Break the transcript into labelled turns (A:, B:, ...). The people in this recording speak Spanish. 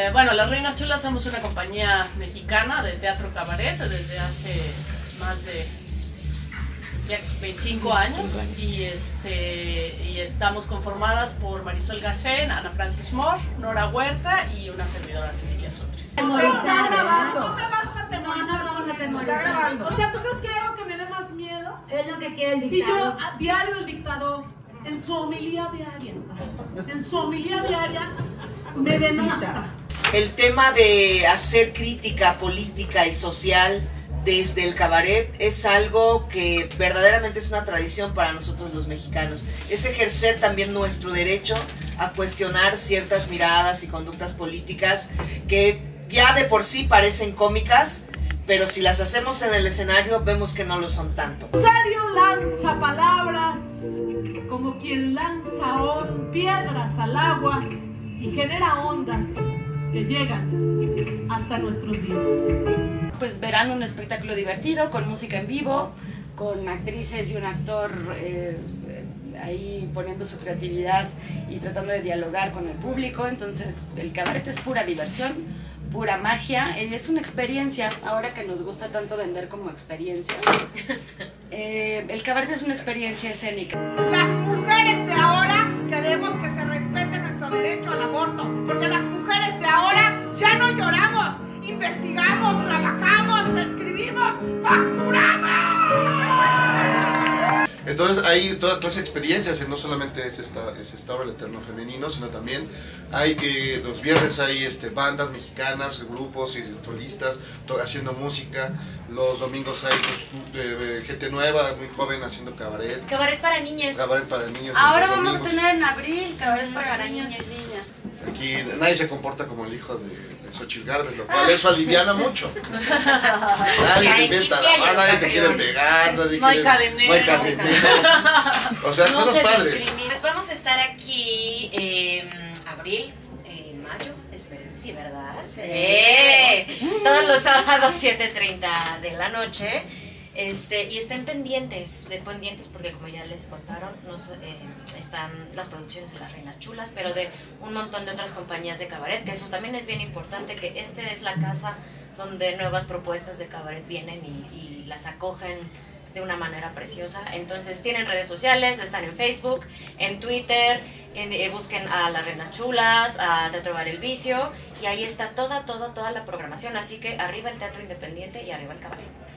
A: Bueno, Las Reinas Chulas somos una compañía mexicana de teatro cabaret desde hace más de 25 años y estamos conformadas por Marisol Gacén, Ana Francis Moore, Nora Huerta y una servidora, Cecilia Sotris.
B: Está grabando.
C: No me vas a temorizar.
B: Está grabando.
C: O sea, ¿tú crees que hay algo que me dé más miedo?
D: Es lo que quiere el
C: Si
D: dictador.
C: yo, a diario el dictador, en su homilía diaria, me denosta.
B: El tema de hacer crítica política y social desde el cabaret es algo que verdaderamente es una tradición para nosotros los mexicanos. Es ejercer también nuestro derecho a cuestionar ciertas miradas y conductas políticas que ya de por sí parecen cómicas, pero si las hacemos en el escenario vemos que no lo son tanto.
C: Rosario lanza palabras como quien lanza piedras al agua y genera ondas que llegan hasta nuestros días.
E: Pues verán un espectáculo divertido, con música en vivo, con actrices y un actor ahí poniendo su creatividad y tratando de dialogar con el público. Entonces el cabaret es pura diversión, pura magia, es una experiencia, ahora que nos gusta tanto vender como experiencia. El cabaret es una experiencia escénica.
F: Las mujeres de ahora queremos que se respete nuestro derecho al aborto, porque las mujeres de ahora ya no lloramos, investigamos, trabajamos, escribimos, facturamos.
G: Entonces hay toda clase de experiencias, no solamente es esta obra El Eterno Femenino, sino también hay los viernes hay bandas mexicanas, grupos y solistas haciendo música, los domingos hay gente nueva, muy joven haciendo cabaret.
H: Cabaret para niñas.
G: Cabaret para niños.
E: Ahora vamos a tener en abril cabaret para niños y niñas.
G: Aquí nadie se comporta como el hijo de Xochitl Gálvez, lo cual eso aliviana mucho. Nadie te inventa la mano, nadie te quiere pegar,
A: No hay cadenero.
G: O sea,
H: No
G: cosas
H: se
G: padres.
H: discrimina. Pues vamos a estar aquí en abril, en mayo, espero, sí, ¿verdad? Sí. Todos los sábados 7:30 de la noche. Y estén pendientes porque como ya les contaron, están las producciones de Las Reinas Chulas, pero de un montón de otras compañías de cabaret, que eso también es bien importante, que es la casa donde nuevas propuestas de cabaret vienen y las acogen de una manera preciosa. Entonces tienen redes sociales, están en Facebook, en Twitter, busquen a Las Reinas Chulas, a Teatro Bar El Vicio, y ahí está toda la programación, así que arriba el teatro independiente y arriba el cabaret.